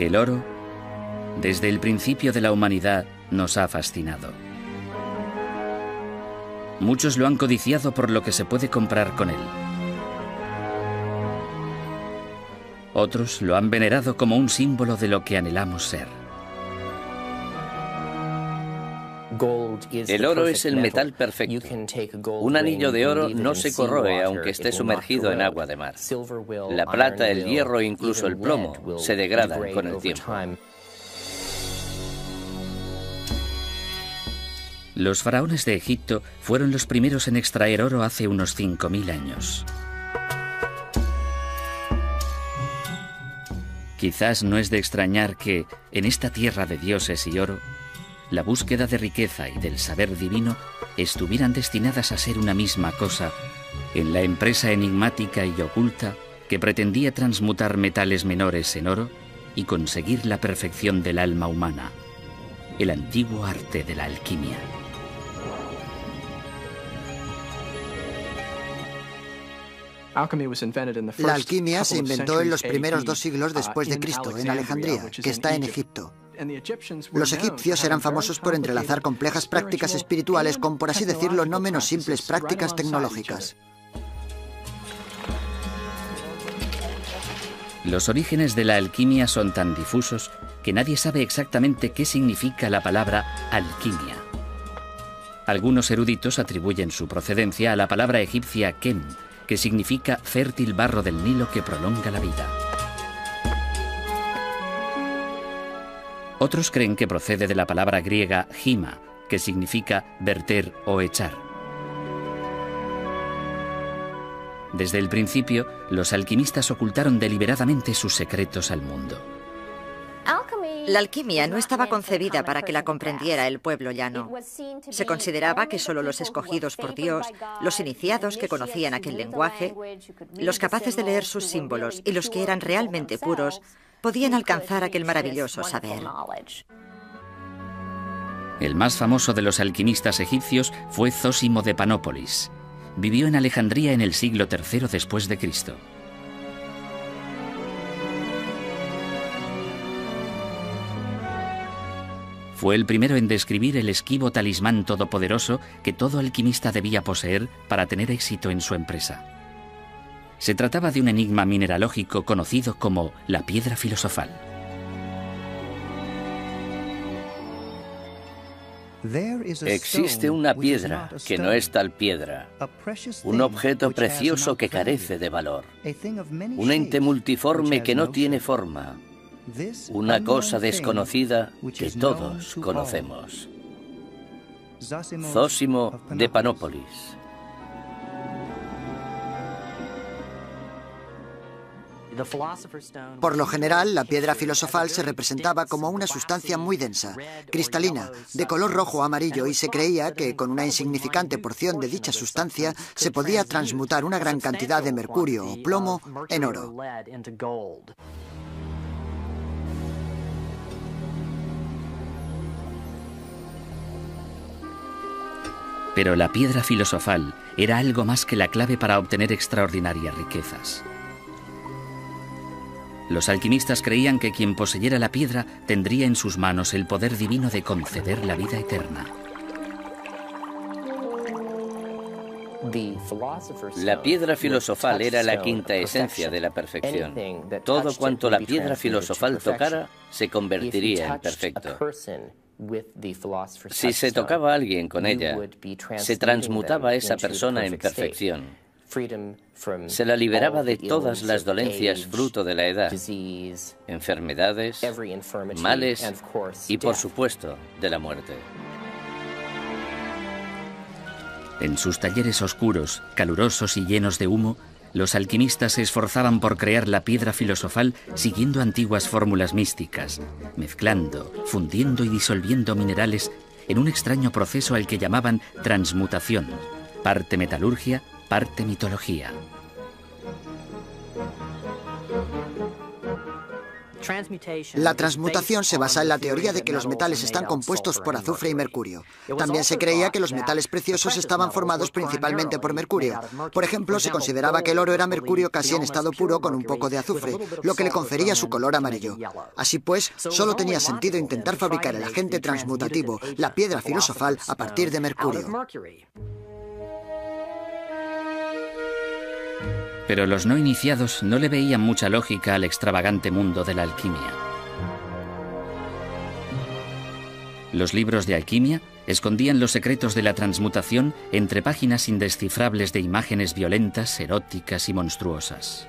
El oro, desde el principio de la humanidad, nos ha fascinado. Muchos lo han codiciado por lo que se puede comprar con él. Otros lo han venerado como un símbolo de lo que anhelamos ser. El oro es el metal perfecto. Un anillo de oro no se corroe aunque esté sumergido en agua de mar. La plata, el hierro e incluso el plomo se degradan con el tiempo. Los faraones de Egipto fueron los primeros en extraer oro hace unos 5000 años. Quizás no es de extrañar que, en esta tierra de dioses y oro, la búsqueda de riqueza y del saber divino estuvieran destinadas a ser una misma cosa en la empresa enigmática y oculta que pretendía transmutar metales menores en oro y conseguir la perfección del alma humana, el antiguo arte de la alquimia. La alquimia se inventó en los primeros 2 siglos después de Cristo, en Alejandría, que está en Egipto. Los egipcios eran famosos por entrelazar complejas prácticas espirituales con, por así decirlo, no menos simples prácticas tecnológicas. Los orígenes de la alquimia son tan difusos que nadie sabe exactamente qué significa la palabra alquimia. Algunos eruditos atribuyen su procedencia a la palabra egipcia kem, que significa fértil barro del Nilo que prolonga la vida. Otros creen que procede de la palabra griega hima, que significa verter o echar. Desde el principio, los alquimistas ocultaron deliberadamente sus secretos al mundo. La alquimia no estaba concebida para que la comprendiera el pueblo llano. Se consideraba que solo los escogidos por Dios, los iniciados que conocían aquel lenguaje, los capaces de leer sus símbolos y los que eran realmente puros, podían alcanzar aquel maravilloso saber. El más famoso de los alquimistas egipcios fue Zósimo de Panópolis. Vivió en Alejandría en el siglo III después de Cristo. Fue el primero en describir el esquivo talismán todopoderoso que todo alquimista debía poseer para tener éxito en su empresa. Se trataba de un enigma mineralógico conocido como la piedra filosofal. Existe una piedra que no es tal piedra, un objeto precioso que carece de valor, un ente multiforme que no tiene forma, una cosa desconocida que todos conocemos. Zósimo de Panópolis. Por lo general, la piedra filosofal se representaba como una sustancia muy densa, cristalina, de color rojo o amarillo, y se creía que con una insignificante porción de dicha sustancia se podía transmutar una gran cantidad de mercurio o plomo en oro. Pero la piedra filosofal era algo más que la clave para obtener extraordinarias riquezas. Los alquimistas creían que quien poseyera la piedra tendría en sus manos el poder divino de conceder la vida eterna. La piedra filosofal era la quinta esencia de la perfección. Todo cuanto la piedra filosofal tocara se convertiría en perfecto. Si se tocaba a alguien con ella, se transmutaba a esa persona en perfección. Se la liberaba de todas las dolencias fruto de la edad, enfermedades, males y, por supuesto, de la muerte. En sus talleres oscuros, calurosos y llenos de humo, los alquimistas se esforzaban por crear la piedra filosofal siguiendo antiguas fórmulas místicas, mezclando, fundiendo y disolviendo minerales en un extraño proceso al que llamaban transmutación, parte metalurgia, parte mitología. La transmutación se basa en la teoría de que los metales están compuestos por azufre y mercurio. También se creía que los metales preciosos estaban formados principalmente por mercurio. Por ejemplo, se consideraba que el oro era mercurio casi en estado puro con un poco de azufre, lo que le confería su color amarillo. Así pues, solo tenía sentido intentar fabricar el agente transmutativo, la piedra filosofal, a partir de mercurio. Pero los no iniciados no le veían mucha lógica al extravagante mundo de la alquimia. Los libros de alquimia escondían los secretos de la transmutación entre páginas indescifrables de imágenes violentas, eróticas y monstruosas.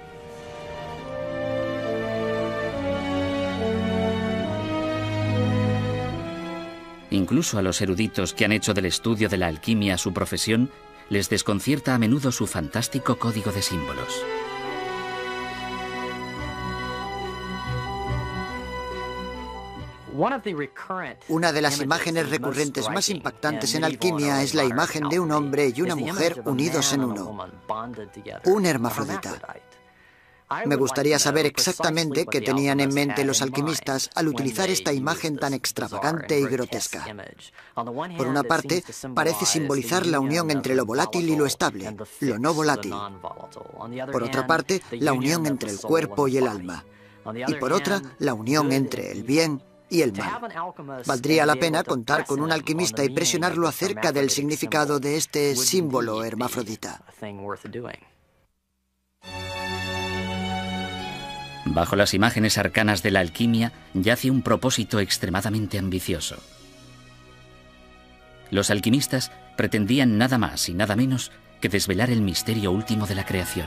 Incluso a los eruditos que han hecho del estudio de la alquimia su profesión, les desconcierta a menudo su fantástico código de símbolos. Una de las imágenes recurrentes más impactantes en alquimia es la imagen de un hombre y una mujer unidos en uno, un hermafrodita. Me gustaría saber exactamente qué tenían en mente los alquimistas al utilizar esta imagen tan extravagante y grotesca. Por una parte, parece simbolizar la unión entre lo volátil y lo estable, lo no volátil. Por otra parte, la unión entre el cuerpo y el alma. Y por otra, la unión entre el bien y el mal. Valdría la pena contar con un alquimista y presionarlo acerca del significado de este símbolo hermafrodita. Bajo las imágenes arcanas de la alquimia yace un propósito extremadamente ambicioso. Los alquimistas pretendían nada más y nada menos que desvelar el misterio último de la creación.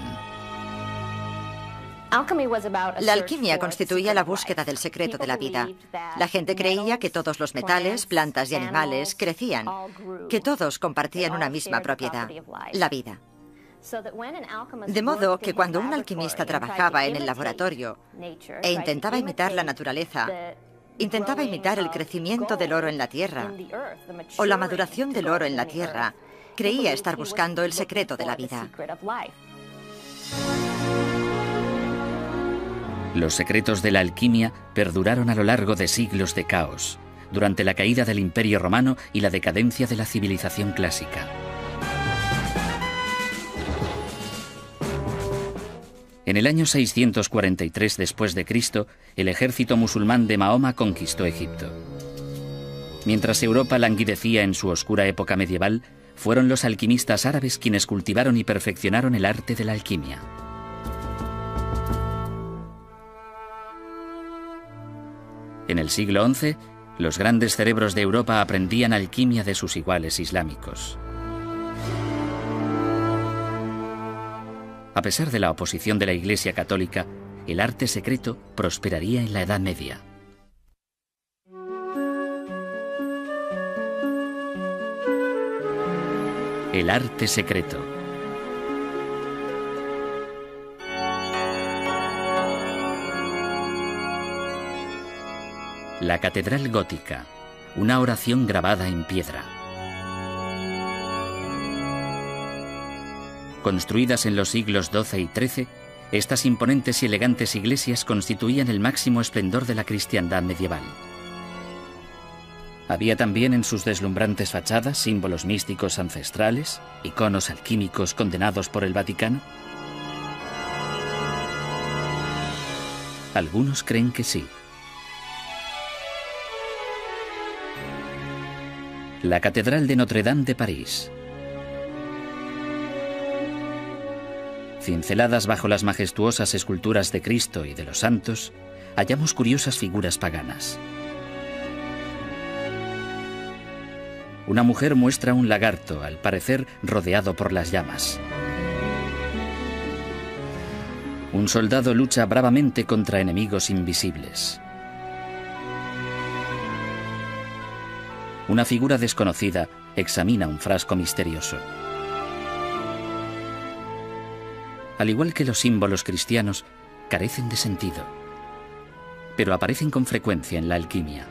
La alquimia constituía la búsqueda del secreto de la vida. La gente creía que todos los metales, plantas y animales crecían, que todos compartían una misma propiedad, la vida. De modo que cuando un alquimista trabajaba en el laboratorio e intentaba imitar la naturaleza, intentaba imitar el crecimiento del oro en la tierra o la maduración del oro en la tierra, creía estar buscando el secreto de la vida. Los secretos de la alquimia perduraron a lo largo de siglos de caos, durante la caída del Imperio Romano y la decadencia de la civilización clásica. En el año 643 después de Cristo, el ejército musulmán de Mahoma conquistó Egipto. Mientras Europa languidecía en su oscura época medieval, fueron los alquimistas árabes quienes cultivaron y perfeccionaron el arte de la alquimia. En el siglo XI, los grandes cerebros de Europa aprendían alquimia de sus iguales islámicos. A pesar de la oposición de la Iglesia católica, el arte secreto prosperaría en la Edad Media. El arte secreto. La Catedral Gótica, una oración grabada en piedra. Construidas en los siglos XII y XIII, estas imponentes y elegantes iglesias constituían el máximo esplendor de la cristiandad medieval. Había también en sus deslumbrantes fachadas símbolos místicos ancestrales, iconos alquímicos condenados por el Vaticano. Algunos creen que sí. La Catedral de Notre-Dame de París. Cinceladas bajo las majestuosas esculturas de Cristo y de los santos, hallamos curiosas figuras paganas. Una mujer muestra un lagarto, al parecer rodeado por las llamas. Un soldado lucha bravamente contra enemigos invisibles. Una figura desconocida examina un frasco misterioso. Al igual que los símbolos cristianos, carecen de sentido, pero aparecen con frecuencia en la alquimia.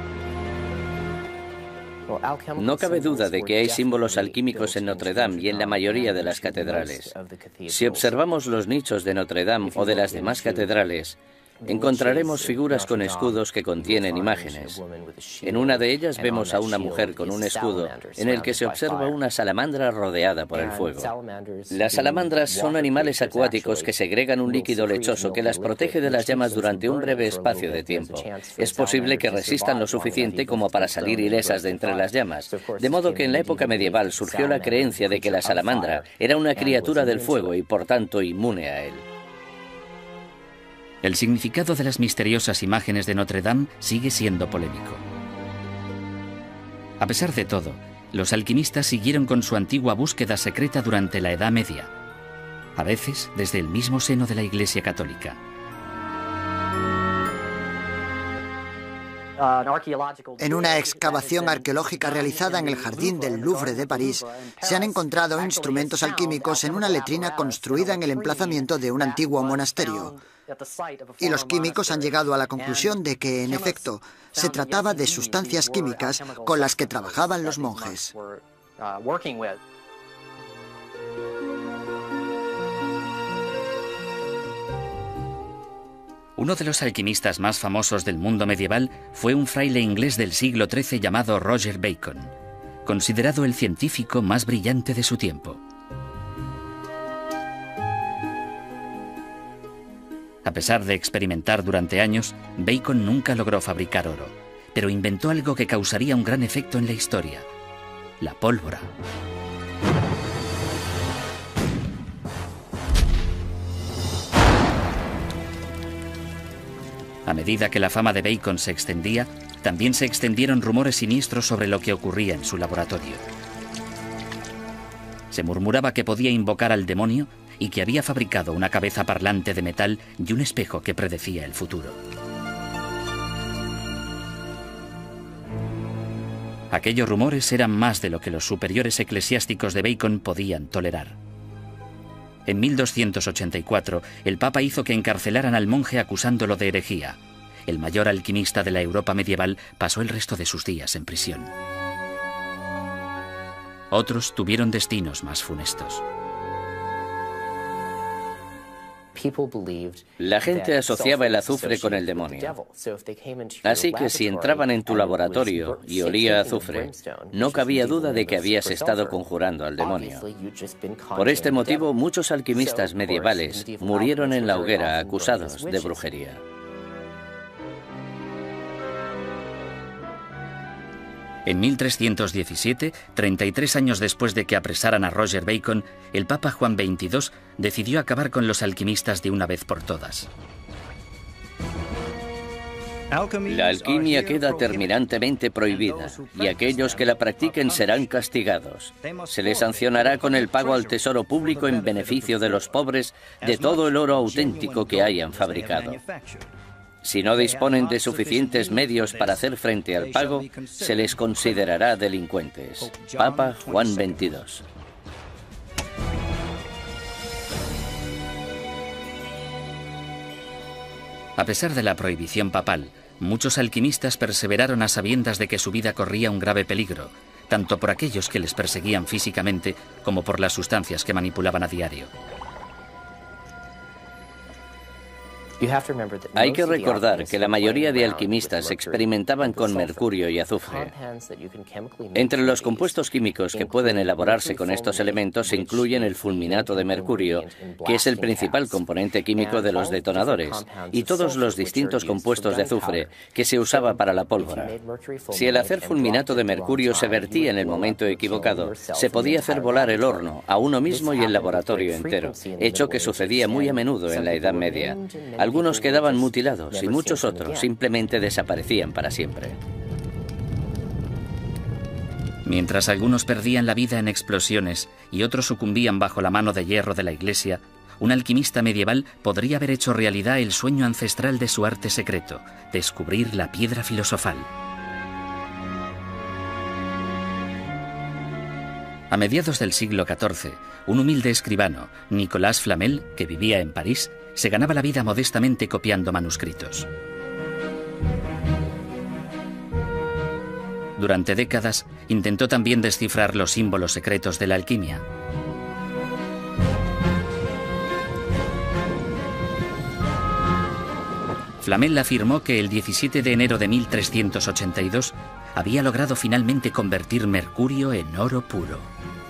No cabe duda de que hay símbolos alquímicos en Notre-Dame y en la mayoría de las catedrales. Si observamos los nichos de Notre-Dame o de las demás catedrales, encontraremos figuras con escudos que contienen imágenes. En una de ellas vemos a una mujer con un escudo en el que se observa una salamandra rodeada por el fuego. Las salamandras son animales acuáticos que segregan un líquido lechoso que las protege de las llamas durante un breve espacio de tiempo. Es posible que resistan lo suficiente como para salir ilesas de entre las llamas, de modo que en la época medieval surgió la creencia de que la salamandra era una criatura del fuego y por tanto inmune a él. El significado de las misteriosas imágenes de Notre Dame sigue siendo polémico. A pesar de todo, los alquimistas siguieron con su antigua búsqueda secreta durante la Edad Media, a veces desde el mismo seno de la Iglesia Católica. En una excavación arqueológica realizada en el Jardín del Louvre de París, se han encontrado instrumentos alquímicos en una letrina construida en el emplazamiento de un antiguo monasterio. Y los químicos han llegado a la conclusión de que, en efecto, se trataba de sustancias químicas con las que trabajaban los monjes. Uno de los alquimistas más famosos del mundo medieval fue un fraile inglés del siglo XIII llamado Roger Bacon, considerado el científico más brillante de su tiempo. A pesar de experimentar durante años, Bacon nunca logró fabricar oro, pero inventó algo que causaría un gran efecto en la historia: la pólvora. A medida que la fama de Bacon se extendía, también se extendieron rumores siniestros sobre lo que ocurría en su laboratorio. Se murmuraba que podía invocar al demonio y que había fabricado una cabeza parlante de metal y un espejo que predecía el futuro. Aquellos rumores eran más de lo que los superiores eclesiásticos de Bacon podían tolerar. En 1284, el Papa hizo que encarcelaran al monje acusándolo de herejía. El mayor alquimista de la Europa medieval pasó el resto de sus días en prisión. Otros tuvieron destinos más funestos. La gente asociaba el azufre con el demonio. Así que si entraban en tu laboratorio y olía a azufre, no cabía duda de que habías estado conjurando al demonio. Por este motivo, muchos alquimistas medievales murieron en la hoguera acusados de brujería. En 1317, 33 años después de que apresaran a Roger Bacon, el Papa Juan XXII decidió acabar con los alquimistas de una vez por todas. La alquimia queda terminantemente prohibida y aquellos que la practiquen serán castigados. Se les sancionará con el pago al tesoro público en beneficio de los pobres de todo el oro auténtico que hayan fabricado. Si no disponen de suficientes medios para hacer frente al pago, se les considerará delincuentes. Papa Juan XXII. A pesar de la prohibición papal, muchos alquimistas perseveraron a sabiendas de que su vida corría un grave peligro, tanto por aquellos que les perseguían físicamente como por las sustancias que manipulaban a diario. Hay que recordar que la mayoría de alquimistas experimentaban con mercurio y azufre. Entre los compuestos químicos que pueden elaborarse con estos elementos se incluyen el fulminato de mercurio, que es el principal componente químico de los detonadores, y todos los distintos compuestos de azufre que se usaba para la pólvora. Si el hacer fulminato de mercurio se vertía en el momento equivocado, se podía hacer volar el horno, a uno mismo y el laboratorio entero, hecho que sucedía muy a menudo en la Edad Media. Algunos quedaban mutilados y muchos otros simplemente desaparecían para siempre. Mientras algunos perdían la vida en explosiones y otros sucumbían bajo la mano de hierro de la Iglesia, un alquimista medieval podría haber hecho realidad el sueño ancestral de su arte secreto: descubrir la piedra filosofal. A mediados del siglo XIV, un humilde escribano, Nicolas Flamel, que vivía en París, se ganaba la vida modestamente copiando manuscritos. Durante décadas, intentó también descifrar los símbolos secretos de la alquimia. Flamel afirmó que el 17 de enero de 1382 había logrado finalmente convertir mercurio en oro puro.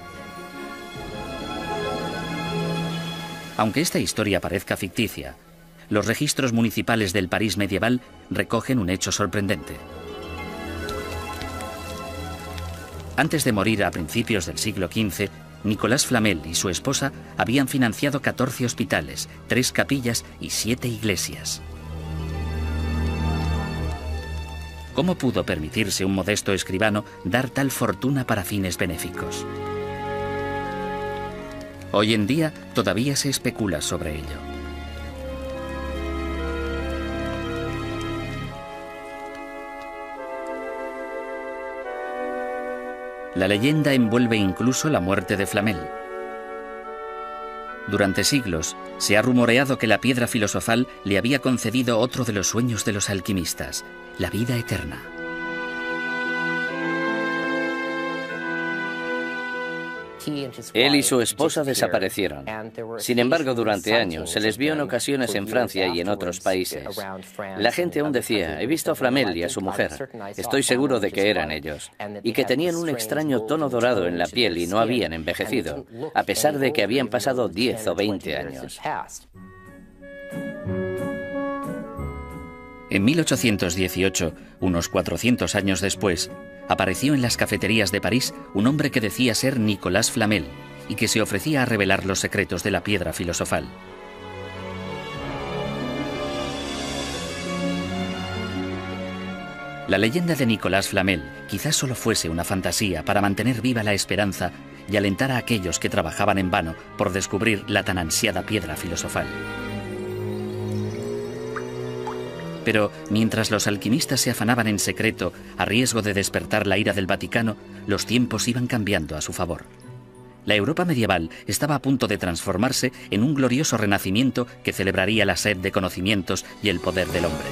Aunque esta historia parezca ficticia, los registros municipales del París medieval recogen un hecho sorprendente. Antes de morir a principios del siglo XV, Nicolas Flamel y su esposa habían financiado 14 hospitales, 3 capillas y 7 iglesias. ¿Cómo pudo permitirse un modesto escribano dar tal fortuna para fines benéficos? Hoy en día todavía se especula sobre ello. La leyenda envuelve incluso la muerte de Flamel. Durante siglos se ha rumoreado que la piedra filosofal le había concedido otro de los sueños de los alquimistas, la vida eterna. Él y su esposa desaparecieron. Sin embargo, durante años se les vio en ocasiones en Francia y en otros países. La gente aún decía, he visto a Flamel y a su mujer. Estoy seguro de que eran ellos. Y que tenían un extraño tono dorado en la piel y no habían envejecido, a pesar de que habían pasado 10 o 20 años. En 1818, unos 400 años después, apareció en las cafeterías de París un hombre que decía ser Nicolas Flamel y que se ofrecía a revelar los secretos de la piedra filosofal. La leyenda de Nicolas Flamel quizás solo fuese una fantasía para mantener viva la esperanza y alentar a aquellos que trabajaban en vano por descubrir la tan ansiada piedra filosofal. Pero mientras los alquimistas se afanaban en secreto a riesgo de despertar la ira del Vaticano, los tiempos iban cambiando a su favor. La Europa medieval estaba a punto de transformarse en un glorioso renacimiento que celebraría la sed de conocimientos y el poder del hombre.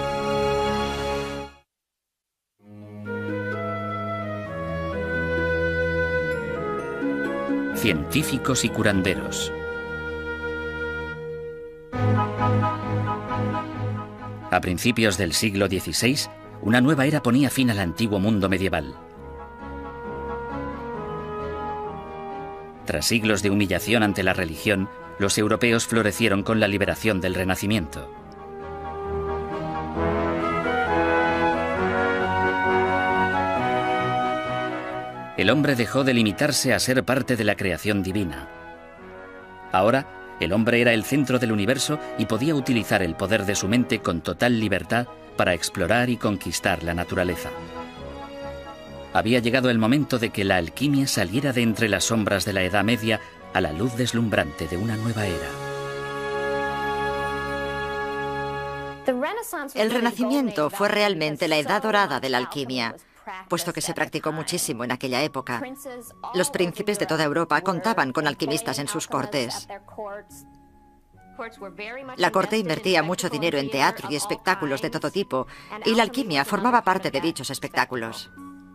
Científicos y curanderos. A principios del siglo XVI, una nueva era ponía fin al antiguo mundo medieval. Tras siglos de humillación ante la religión, los europeos florecieron con la liberación del Renacimiento. El hombre dejó de limitarse a ser parte de la creación divina. Ahora, el hombre era el centro del universo y podía utilizar el poder de su mente con total libertad para explorar y conquistar la naturaleza. Había llegado el momento de que la alquimia saliera de entre las sombras de la Edad Media a la luz deslumbrante de una nueva era. El Renacimiento fue realmente la edad dorada de la alquimia, puesto que se practicó muchísimo en aquella época. Los príncipes de toda Europa contaban con alquimistas en sus cortes. La corte invertía mucho dinero en teatro y espectáculos de todo tipo, y la alquimia formaba parte de dichos espectáculos.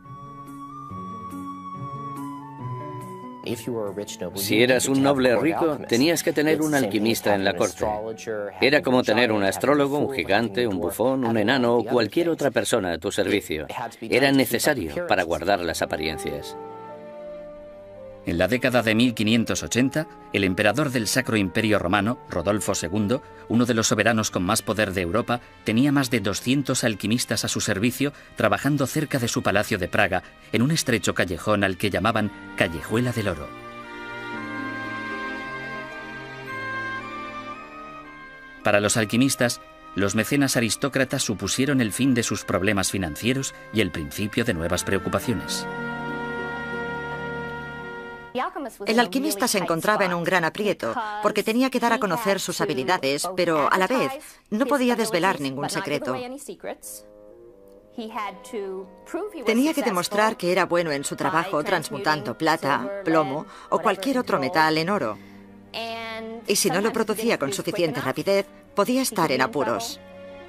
Si eras un noble rico, tenías que tener un alquimista en la corte. Era como tener un astrólogo, un gigante, un bufón, un enano o cualquier otra persona a tu servicio. Era necesario para guardar las apariencias. En la década de 1580, el emperador del Sacro Imperio Romano, Rodolfo II, uno de los soberanos con más poder de Europa, tenía más de 200 alquimistas a su servicio trabajando cerca de su palacio de Praga, en un estrecho callejón al que llamaban Callejuela del Oro. Para los alquimistas, los mecenas aristócratas supusieron el fin de sus problemas financieros y el principio de nuevas preocupaciones. El alquimista se encontraba en un gran aprieto, porque tenía que dar a conocer sus habilidades, pero a la vez no podía desvelar ningún secreto. Tenía que demostrar que era bueno en su trabajo transmutando plata, plomo o cualquier otro metal en oro. Y si no lo producía con suficiente rapidez, podía estar en apuros.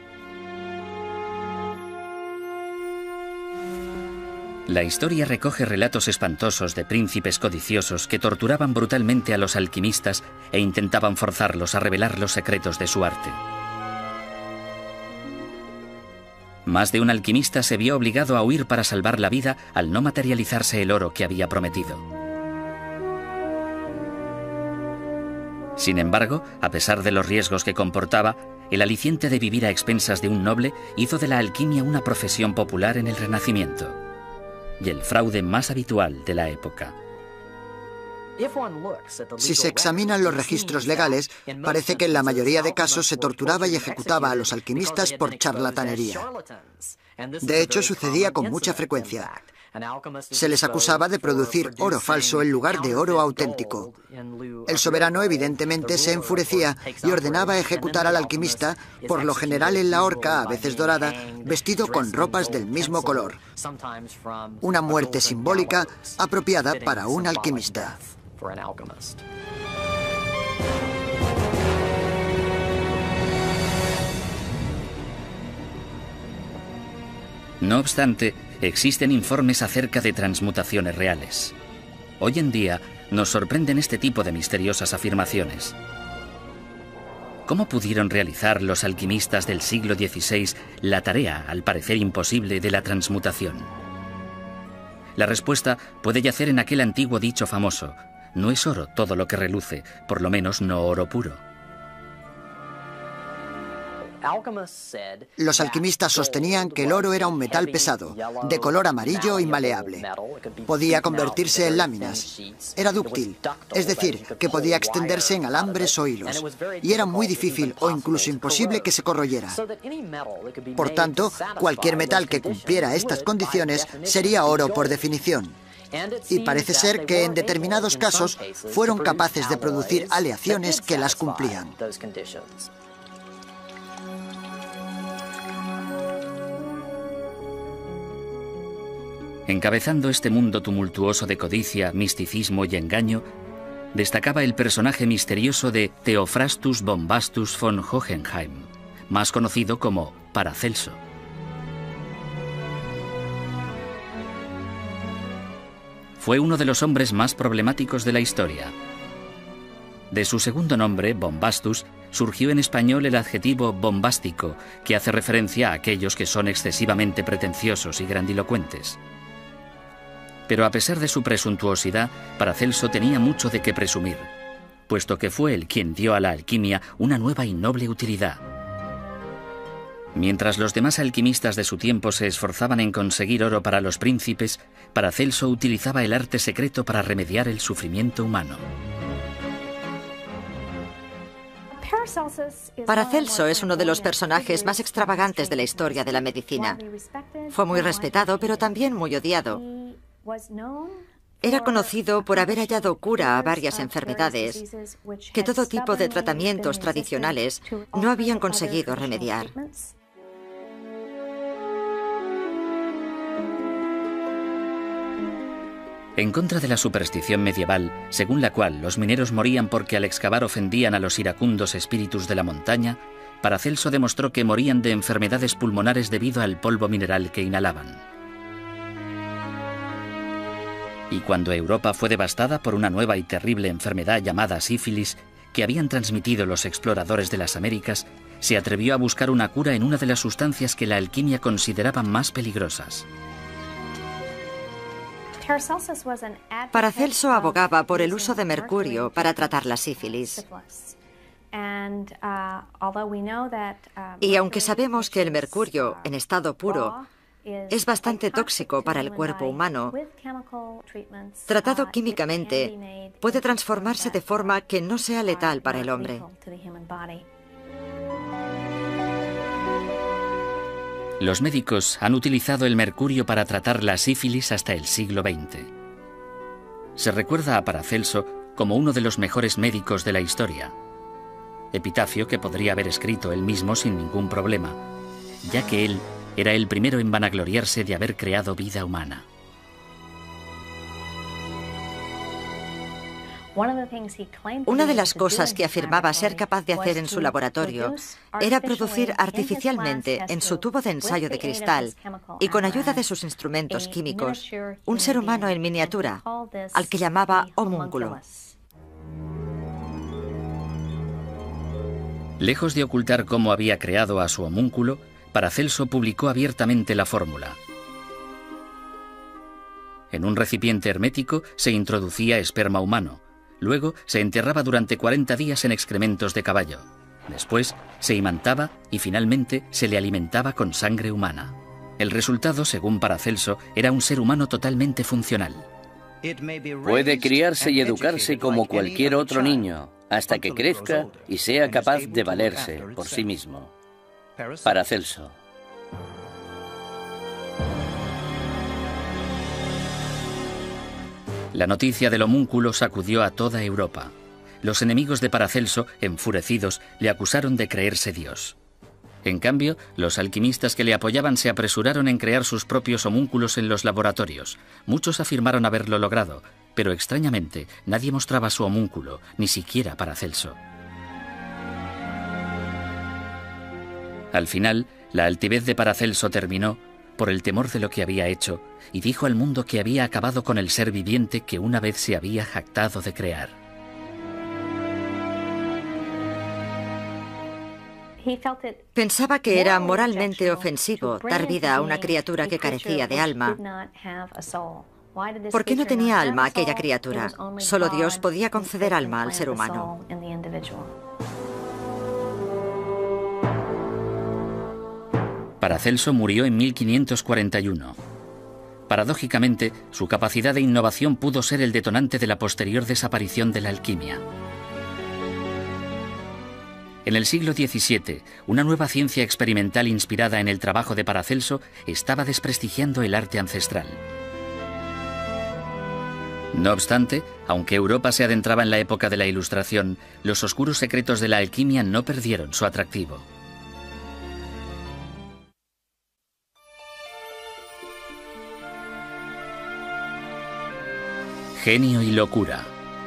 La historia recoge relatos espantosos de príncipes codiciosos que torturaban brutalmente a los alquimistas e intentaban forzarlos a revelar los secretos de su arte. Más de un alquimista se vio obligado a huir para salvar la vida al no materializarse el oro que había prometido. Sin embargo, a pesar de los riesgos que comportaba, el aliciente de vivir a expensas de un noble hizo de la alquimia una profesión popular en el Renacimiento y el fraude más habitual de la época. Si se examinan los registros legales, parece que en la mayoría de casos se torturaba y ejecutaba a los alquimistas por charlatanería. De hecho, sucedía con mucha frecuencia. Se les acusaba de producir oro falso en lugar de oro auténtico. El soberano evidentemente se enfurecía y ordenaba ejecutar al alquimista, por lo general en la horca, a veces dorada, vestido con ropas del mismo color. Una muerte simbólica apropiada para un alquimista. No obstante, existen informes acerca de transmutaciones reales. Hoy en día nos sorprenden este tipo de misteriosas afirmaciones. ¿Cómo pudieron realizar los alquimistas del siglo XVI la tarea, al parecer imposible, de la transmutación? La respuesta puede yacer en aquel antiguo dicho famoso: no es oro todo lo que reluce, por lo menos no oro puro. Los alquimistas sostenían que el oro era un metal pesado, de color amarillo y maleable. Podía convertirse en láminas. Era dúctil, es decir, que podía extenderse en alambres o hilos. Y era muy difícil o incluso imposible que se corroyera. Por tanto, cualquier metal que cumpliera estas condiciones sería oro por definición. Y parece ser que en determinados casos fueron capaces de producir aleaciones que las cumplían. Encabezando este mundo tumultuoso de codicia, misticismo y engaño, destacaba el personaje misterioso de Theophrastus Bombastus von Hohenheim, más conocido como Paracelso. Fue uno de los hombres más problemáticos de la historia. De su segundo nombre, Bombastus, surgió en español el adjetivo bombástico, que hace referencia a aquellos que son excesivamente pretenciosos y grandilocuentes. Pero a pesar de su presuntuosidad, Paracelso tenía mucho de qué presumir, puesto que fue él quien dio a la alquimia una nueva y noble utilidad. Mientras los demás alquimistas de su tiempo se esforzaban en conseguir oro para los príncipes, Paracelso utilizaba el arte secreto para remediar el sufrimiento humano. Paracelso es uno de los personajes más extravagantes de la historia de la medicina. Fue muy respetado, pero también muy odiado. Era conocido por haber hallado cura a varias enfermedades que todo tipo de tratamientos tradicionales no habían conseguido remediar. En contra de la superstición medieval, según la cual los mineros morían porque al excavar ofendían a los iracundos espíritus de la montaña, Paracelso demostró que morían de enfermedades pulmonares debido al polvo mineral que inhalaban. Y cuando Europa fue devastada por una nueva y terrible enfermedad llamada sífilis, que habían transmitido los exploradores de las Américas, se atrevió a buscar una cura en una de las sustancias que la alquimia consideraba más peligrosas. Paracelso abogaba por el uso de mercurio para tratar la sífilis. Y aunque sabemos que el mercurio, en estado puro, es bastante tóxico para el cuerpo humano, tratado químicamente, puede transformarse de forma que no sea letal para el hombre. Los médicos han utilizado el mercurio para tratar la sífilis hasta el siglo XX. Se recuerda a Paracelso como uno de los mejores médicos de la historia, epitafio que podría haber escrito él mismo sin ningún problema, ya que él era el primero en vanagloriarse de haber creado vida humana. Una de las cosas que afirmaba ser capaz de hacer en su laboratorio era producir artificialmente en su tubo de ensayo de cristal y con ayuda de sus instrumentos químicos un ser humano en miniatura, al que llamaba homúnculo. Lejos de ocultar cómo había creado a su homúnculo, Paracelso publicó abiertamente la fórmula. En un recipiente hermético se introducía esperma humano. Luego se enterraba durante 40 días en excrementos de caballo. Después se imantaba y finalmente se le alimentaba con sangre humana. El resultado, según Paracelso, era un ser humano totalmente funcional. Puede criarse y educarse como cualquier otro niño, hasta que crezca y sea capaz de valerse por sí mismo. Paracelso. La noticia del homúnculo sacudió a toda Europa. Los enemigos de Paracelso, enfurecidos, le acusaron de creerse Dios. En cambio, los alquimistas que le apoyaban se apresuraron en crear sus propios homúnculos en los laboratorios. Muchos afirmaron haberlo logrado, pero extrañamente nadie mostraba su homúnculo, ni siquiera Paracelso. Al final, la altivez de Paracelso terminó por el temor de lo que había hecho, y dijo al mundo que había acabado con el ser viviente que una vez se había jactado de crear. Pensaba que era moralmente ofensivo dar vida a una criatura que carecía de alma. ¿Por qué no tenía alma aquella criatura? Solo Dios podía conceder alma al ser humano. Paracelso murió en 1541. Paradójicamente, su capacidad de innovación pudo ser el detonante de la posterior desaparición de la alquimia. En el siglo XVII, una nueva ciencia experimental inspirada en el trabajo de Paracelso estaba desprestigiando el arte ancestral. No obstante, aunque Europa se adentraba en la época de la Ilustración, los oscuros secretos de la alquimia no perdieron su atractivo. Genio y locura.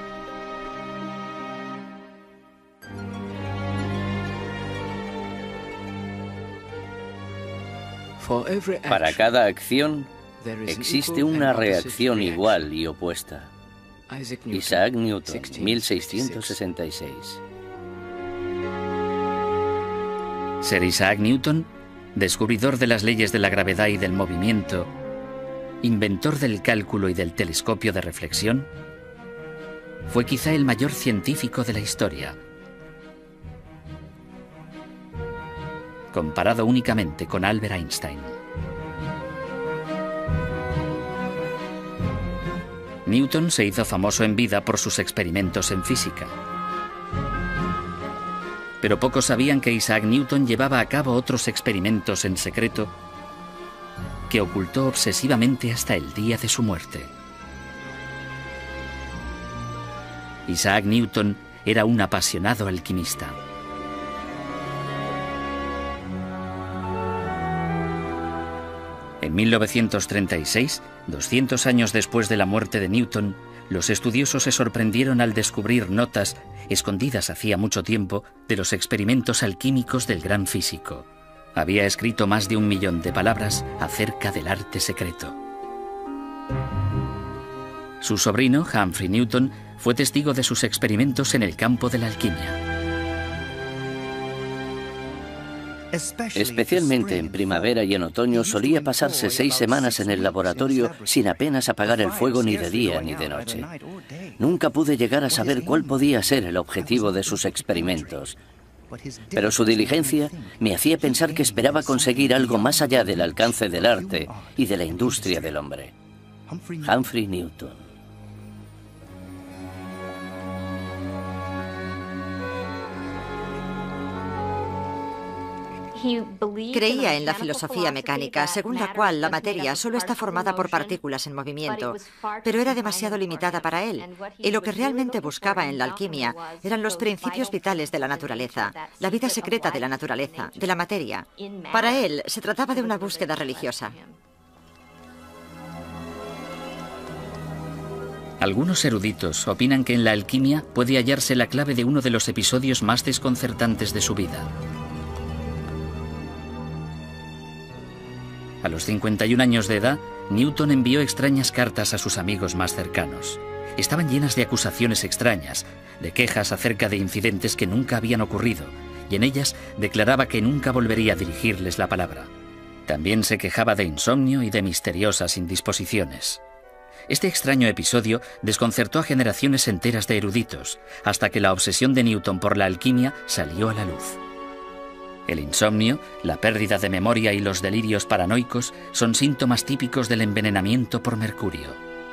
Para cada acción existe una reacción igual y opuesta. Isaac Newton, 1666. Sir Isaac Newton, descubridor de las leyes de la gravedad y del movimiento, inventor del cálculo y del telescopio de reflexión, fue quizá el mayor científico de la historia, comparado únicamente con Albert Einstein. Newton se hizo famoso en vida por sus experimentos en física. Pero pocos sabían que Isaac Newton llevaba a cabo otros experimentos en secreto que ocultó obsesivamente hasta el día de su muerte. Isaac Newton era un apasionado alquimista. En 1936, 200 años después de la muerte de Newton, los estudiosos se sorprendieron al descubrir notas, escondidas hacía mucho tiempo, de los experimentos alquímicos del gran físico. Había escrito más de 1 millón de palabras acerca del arte secreto. Su sobrino, Humphrey Newton, fue testigo de sus experimentos en el campo de la alquimia. Especialmente en primavera y en otoño solía pasarse 6 semanas en el laboratorio sin apenas apagar el fuego ni de día ni de noche. Nunca pude llegar a saber cuál podía ser el objetivo de sus experimentos. Pero su diligencia me hacía pensar que esperaba conseguir algo más allá del alcance del arte y de la industria del hombre. Humphrey Newton. Creía en la filosofía mecánica, según la cual la materia solo está formada por partículas en movimiento, pero era demasiado limitada para él, y lo que realmente buscaba en la alquimia eran los principios vitales de la naturaleza, la vida secreta de la naturaleza, de la materia. Para él se trataba de una búsqueda religiosa. Algunos eruditos opinan que en la alquimia puede hallarse la clave de uno de los episodios más desconcertantes de su vida. A los 51 años de edad, Newton envió extrañas cartas a sus amigos más cercanos. Estaban llenas de acusaciones extrañas, de quejas acerca de incidentes que nunca habían ocurrido, y en ellas declaraba que nunca volvería a dirigirles la palabra. También se quejaba de insomnio y de misteriosas indisposiciones. Este extraño episodio desconcertó a generaciones enteras de eruditos, hasta que la obsesión de Newton por la alquimia salió a la luz. El insomnio, la pérdida de memoria y los delirios paranoicos son síntomas típicos del envenenamiento por mercurio.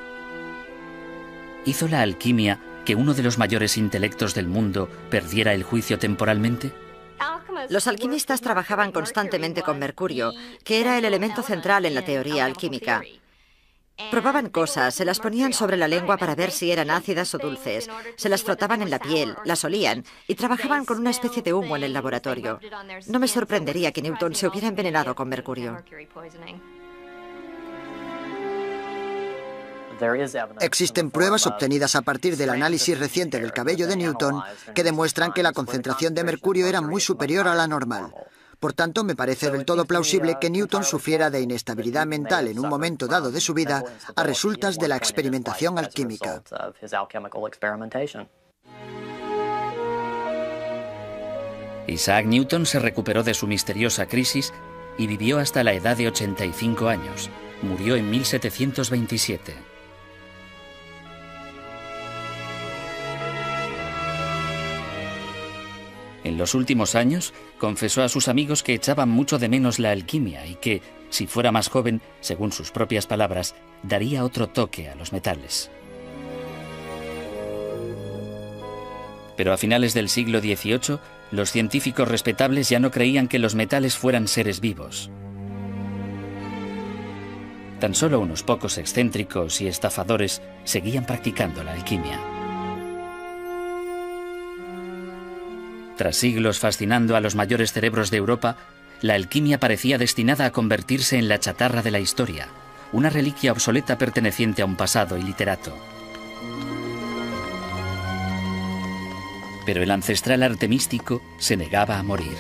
¿Hizo la alquimia que uno de los mayores intelectos del mundo perdiera el juicio temporalmente? Los alquimistas trabajaban constantemente con mercurio, que era el elemento central en la teoría alquímica. Probaban cosas, se las ponían sobre la lengua para ver si eran ácidas o dulces, se las frotaban en la piel, las olían y trabajaban con una especie de humo en el laboratorio. No me sorprendería que Newton se hubiera envenenado con mercurio. Existen pruebas obtenidas a partir del análisis reciente del cabello de Newton que demuestran que la concentración de mercurio era muy superior a la normal. Por tanto, me parece del todo plausible que Newton sufriera de inestabilidad mental en un momento dado de su vida a resultas de la experimentación alquímica. Isaac Newton se recuperó de su misteriosa crisis y vivió hasta la edad de 85 años. Murió en 1727. En los últimos años, confesó a sus amigos que echaban mucho de menos la alquimia y que, si fuera más joven, según sus propias palabras, daría otro toque a los metales. Pero a finales del siglo XVIII, los científicos respetables ya no creían que los metales fueran seres vivos. Tan solo unos pocos excéntricos y estafadores seguían practicando la alquimia. Tras siglos fascinando a los mayores cerebros de Europa, la alquimia parecía destinada a convertirse en la chatarra de la historia, una reliquia obsoleta perteneciente a un pasado iliterato. Pero el ancestral arte místico se negaba a morir.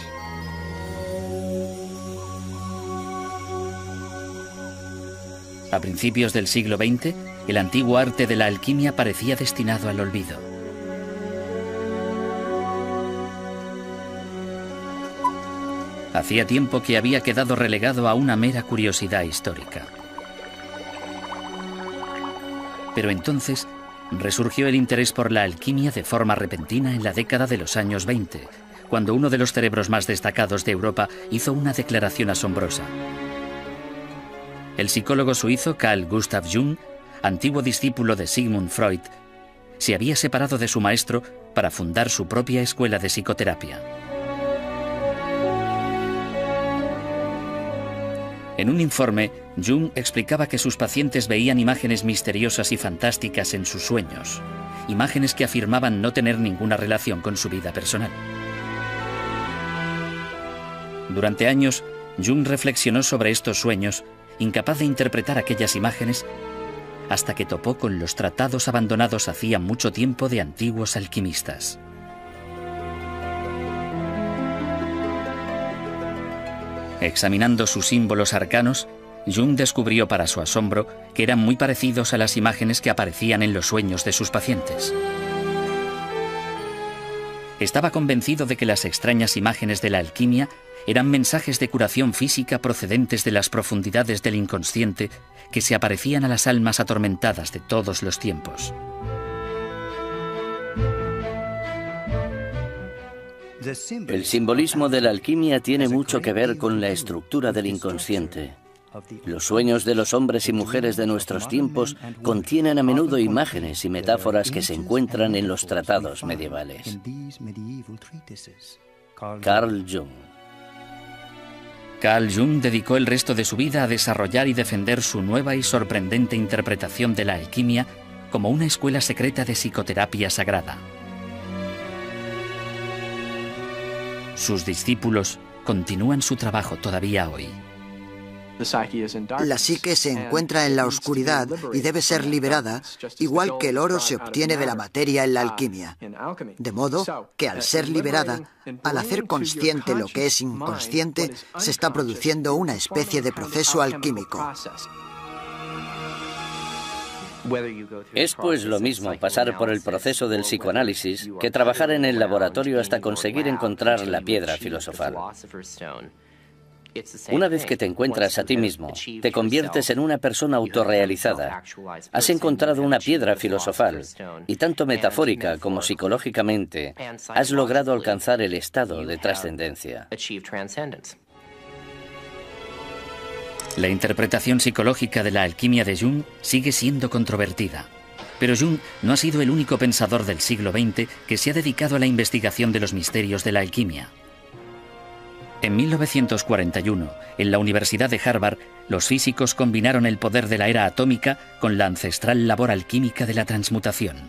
A principios del siglo XX, el antiguo arte de la alquimia parecía destinado al olvido. Hacía tiempo que había quedado relegado a una mera curiosidad histórica. Pero entonces resurgió el interés por la alquimia de forma repentina en la década de los años 20, cuando uno de los cerebros más destacados de Europa hizo una declaración asombrosa. El psicólogo suizo Carl Gustav Jung, antiguo discípulo de Sigmund Freud, se había separado de su maestro para fundar su propia escuela de psicoterapia. En un informe, Jung explicaba que sus pacientes veían imágenes misteriosas y fantásticas en sus sueños, imágenes que afirmaban no tener ninguna relación con su vida personal. Durante años, Jung reflexionó sobre estos sueños, incapaz de interpretar aquellas imágenes, hasta que topó con los tratados abandonados hacía mucho tiempo de antiguos alquimistas. Examinando sus símbolos arcanos, Jung descubrió para su asombro que eran muy parecidos a las imágenes que aparecían en los sueños de sus pacientes. Estaba convencido de que las extrañas imágenes de la alquimia eran mensajes de curación física procedentes de las profundidades del inconsciente que se aparecían a las almas atormentadas de todos los tiempos. El simbolismo de la alquimia tiene mucho que ver con la estructura del inconsciente. Los sueños de los hombres y mujeres de nuestros tiempos contienen a menudo imágenes y metáforas que se encuentran en los tratados medievales. Carl Jung. Carl Jung dedicó el resto de su vida a desarrollar y defender su nueva y sorprendente interpretación de la alquimia como una escuela secreta de psicoterapia sagrada. Sus discípulos continúan su trabajo todavía hoy. La psique se encuentra en la oscuridad y debe ser liberada, igual que el oro se obtiene de la materia en la alquimia. De modo que al ser liberada, al hacer consciente lo que es inconsciente, se está produciendo una especie de proceso alquímico. Es pues lo mismo pasar por el proceso del psicoanálisis que trabajar en el laboratorio hasta conseguir encontrar la piedra filosofal. Una vez que te encuentras a ti mismo, te conviertes en una persona autorrealizada. Has encontrado una piedra filosofal y tanto metafórica como psicológicamente has logrado alcanzar el estado de trascendencia. La interpretación psicológica de la alquimia de Jung sigue siendo controvertida. Pero Jung no ha sido el único pensador del siglo XX que se ha dedicado a la investigación de los misterios de la alquimia. En 1941, en la Universidad de Harvard, los físicos combinaron el poder de la era atómica con la ancestral labor alquímica de la transmutación.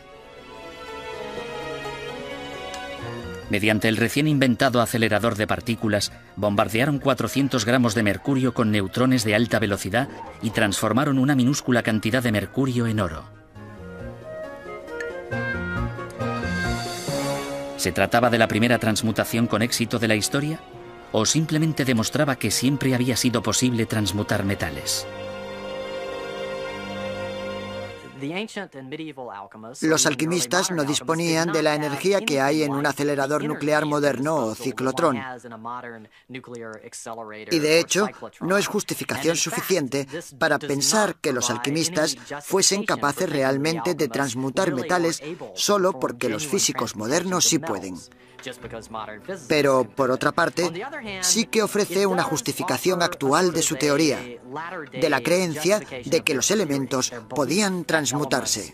Mediante el recién inventado acelerador de partículas, bombardearon 400 gramos de mercurio con neutrones de alta velocidad y transformaron una minúscula cantidad de mercurio en oro. ¿Se trataba de la primera transmutación con éxito de la historia? ¿O simplemente demostraba que siempre había sido posible transmutar metales? Los alquimistas no disponían de la energía que hay en un acelerador nuclear moderno o ciclotrón. Y de hecho, no es justificación suficiente para pensar que los alquimistas fuesen capaces realmente de transmutar metales solo porque los físicos modernos sí pueden. Pero, por otra parte, sí que ofrece una justificación actual de su teoría, de la creencia de que los elementos podían transmutarse.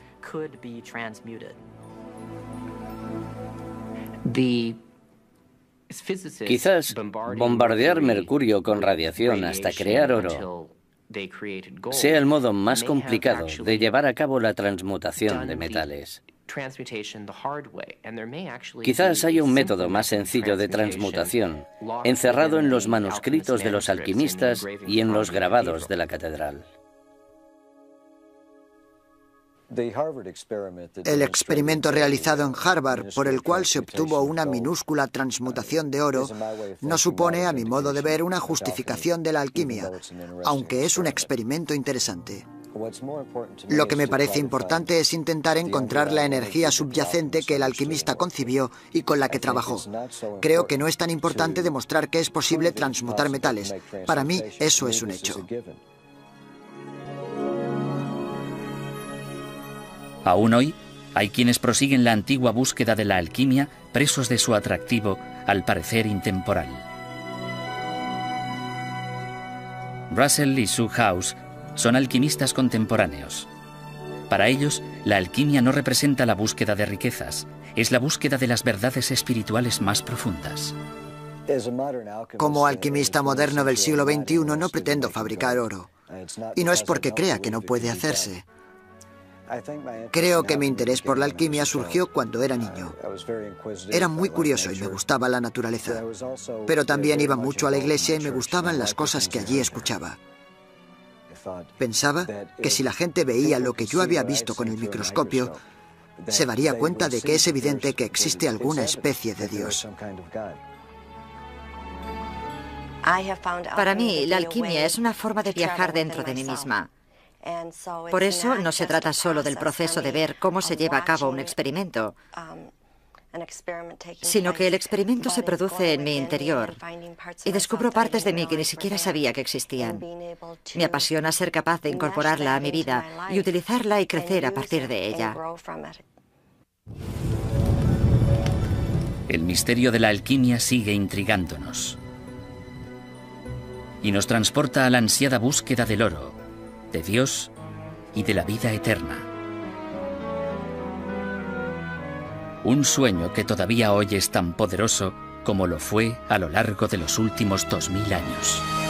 Quizás bombardear mercurio con radiación hasta crear oro sea el modo más complicado de llevar a cabo la transmutación de metales. Quizás haya un método más sencillo de transmutación, encerrado en los manuscritos de los alquimistas y en los grabados de la catedral. El experimento realizado en Harvard, por el cual se obtuvo una minúscula transmutación de oro, no supone, a mi modo de ver, una justificación de la alquimia, aunque es un experimento interesante. Lo que me parece importante es intentar encontrar la energía subyacente que el alquimista concibió y con la que trabajó. Creo que no es tan importante demostrar que es posible transmutar metales. Para mí, eso es un hecho. Aún hoy, hay quienes prosiguen la antigua búsqueda de la alquimia, presos de su atractivo, al parecer intemporal. Russell y Sue House son alquimistas contemporáneos. Para ellos, la alquimia no representa la búsqueda de riquezas, es la búsqueda de las verdades espirituales más profundas. Como alquimista moderno del siglo XXI no pretendo fabricar oro. Y no es porque crea que no puede hacerse. Creo que mi interés por la alquimia surgió cuando era niño. Era muy curioso y me gustaba la naturaleza. Pero también iba mucho a la iglesia y me gustaban las cosas que allí escuchaba. Pensaba que si la gente veía lo que yo había visto con el microscopio, se daría cuenta de que es evidente que existe alguna especie de Dios. Para mí, la alquimia es una forma de viajar dentro de mí misma. Por eso no se trata solo del proceso de ver cómo se lleva a cabo un experimento, sino que el experimento se produce en mi interior y descubro partes de mí que ni siquiera sabía que existían. Me apasiona ser capaz de incorporarla a mi vida y utilizarla y crecer a partir de ella. El misterio de la alquimia sigue intrigándonos y nos transporta a la ansiada búsqueda del oro, de Dios y de la vida eterna. Un sueño que todavía hoy es tan poderoso como lo fue a lo largo de los últimos 2000 años.